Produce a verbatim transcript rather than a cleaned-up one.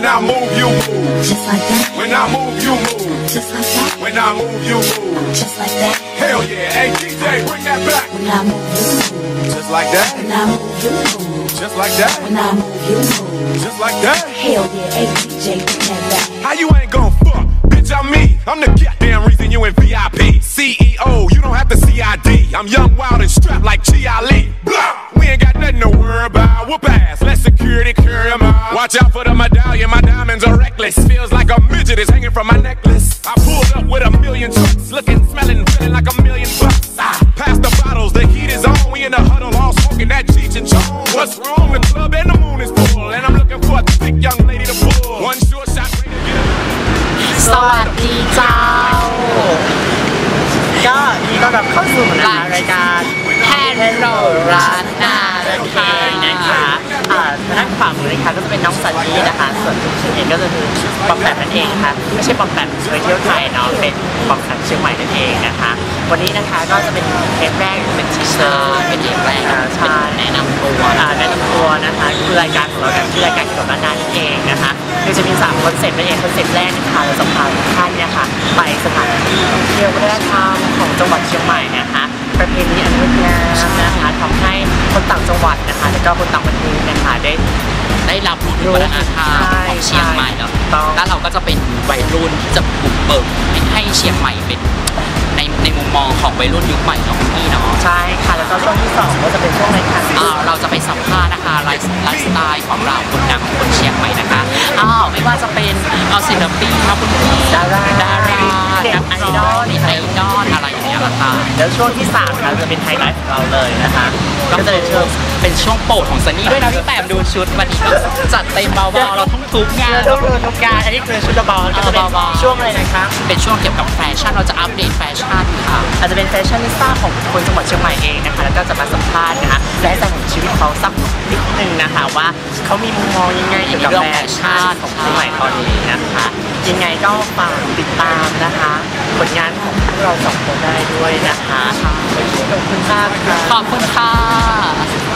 I move, you move. Just like that. When I move, you move. Just like that. When I move, you move. Just like that. Hell yeah, hey D J, bring that back. When I move, you move. Just like that. When I move, you move. Just like that. When I move, you move. Just like that. Hell yeah, hey D J, bring that back. How you ain't gon' fuck? Bitch, I'm me. I'm the goddamn reason you in V I P. C E O, you don't have to C I D. I'm young, wild, and strapped like Chi Ali. Blah! We ain't got nothing to worry about. Whoop ass, let security carry 'em out. Watch out for the medallion, my diamonds are reckless. Feels like a midget is hanging from my necklace. I pulled up with a million trucks, looking, smelling, feeling like a million bucks. Ah, pass the bottles, the heat is on. We in the huddle, all smoking that Cheech and Chong. What's wrong? The club and the moon is full, and I'm looking for a thick young lady to pull. One short shot, ready to get it. สวัสดีเจ้าก็ยินดีต้อนรับเข้าสู่นะคะรายการแฮนโรร้านนานะคะนะคะอ่าด้านขวามือนะคะก็จะเป็นน้องสันนี่นะคะส่วนฉันเองก็จะคือปอมแปมนั่นเองค่ะไม่ใช่ปอมแปมไปเที่ยวไทยเนาะเป็นปอมแปมเชียงใหม่นั่นเองนะคะวันนี้นะคะก็จะเป็นเทปแรกเป็นทีเซอร์เป็นเทปแรกเป็นแนะนำตัวแนะนำตัวนะคะคือรายการของเราเนี่ยคือรายการเกี่ยวกับร้านนานั่นเองนะคะโดยจะมีสามคอนเซ็ปต์นั่นเองคอนเซ็ปต์แรกนะคะเราจะพาทุกท่านเนี่ยค่ะไปสถานที่ท่องเที่ยววัฒนธรรมของจังหวัดเชียงใหม่นะคะประเพณีอันงดงามนะคะทำให้คนต่างจังหวัดนะคะและก็คนต่างประเทศนะคะได้ได้รับรู้ถึงวัฒนธรรมของเชียงใหม่แล้วแล้วเราก็จะเป็นวัยรุ่นที่จะบุกเบิกให้เชียงใหม่เป็นในในมุมมองของวัยรุ่นยุคใหม่ของพี่เนาะใช่ค่ะแล้วก็ช่วงที่สองก็จะเป็นช่วงรายการเราจะไปสัมภาษณ์นะคะไลฟ์ไลฟ์สไตล์ของเราคนดังของคนเชียงใหม่นะคะอ้าวไม่ว่าจะเป็นเอาศิลปินมาคุณพี่ดาราดารานักไอดอลนี่ไอดอลอะไรอย่างเงี้ยค่ะแล้วช่วงที่สามเราจะเป็นไฮไลท์ของเราเลยนะคะก็จะเป็นช่วงเป็นช่วงโปรดของซันนี่ด้วยนะพี่แปมดูชุดวันนี้ก็จัดเต็มเบาๆเราทั้งทุกงานทุกทุกงานอันนี้คือชุดเบาๆก็จะเป็นช่วงอะไรนะคะเป็นช่วงเกี่ยวกับแฟชั่นเราจะอัปเดตแฟชั่นค่ะอาจจะเป็นแฟชั่นนิสต้าของคนจังหวัดเชียงใหม่เองนะคะแล้วก็จะมาสัมภาษณ์นะคะและให้ใจของชีวิตเขาสักนิดนึงนะคะว่าเขามีมุมมองยังไงเกี่ยวกับแฟชั่นของเชียงใหม่ตอนนี้นะคะยังไงก็ฝากติดตามนะคะผลงานของพวกเราสองคนได้ด้วยนะคะขอบคุณมากค่ะขอบคุณค่ะ